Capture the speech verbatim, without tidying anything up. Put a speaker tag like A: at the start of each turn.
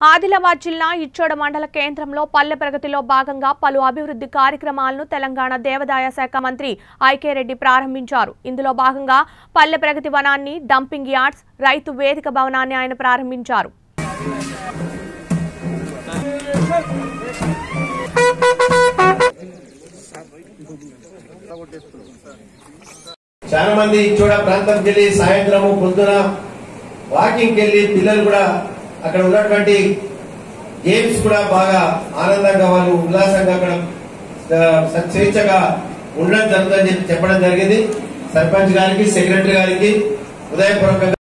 A: ఆదిలాబాద్ జిల్లా ఇచ్చోడ మండల కేంద్రంలో పల్లె ప్రగతిలో భాగంగా పలు అభివృద్ధి కార్యక్రమాలను తెలంగాణ దేవాదాయ శాఖ మంత్రి ఐకే రెడ్డి ప్రారంభించారు. ఇందులో భాగంగా పల్లె ప్రగతి వనాన్ని, డంపింగ్ యార్డ్స్, రైతు వేదిక భవనాన్ని ఆయన ప్రారంభించారు.
B: చాలా మంది ఇచ్చోడ ప్రాంతంకి వెళ్ళి సాయంత్రము పొద్దున వాకింగ్కి వెళ్ళి పిల్లలు కూడా అక్కడ ఉన్నటువంటి గేమ్స్ కూడా బాగా ఆనందంగా వాళ్ళు ఉల్లాసంగా అక్కడ స్వేచ్ఛగా ఉండడం జరుగుతుందని చెప్పి చెప్పడం జరిగింది. సర్పంచ్ గారికి, సెక్రటరీ గారికి ఉదయపూర్వకంగా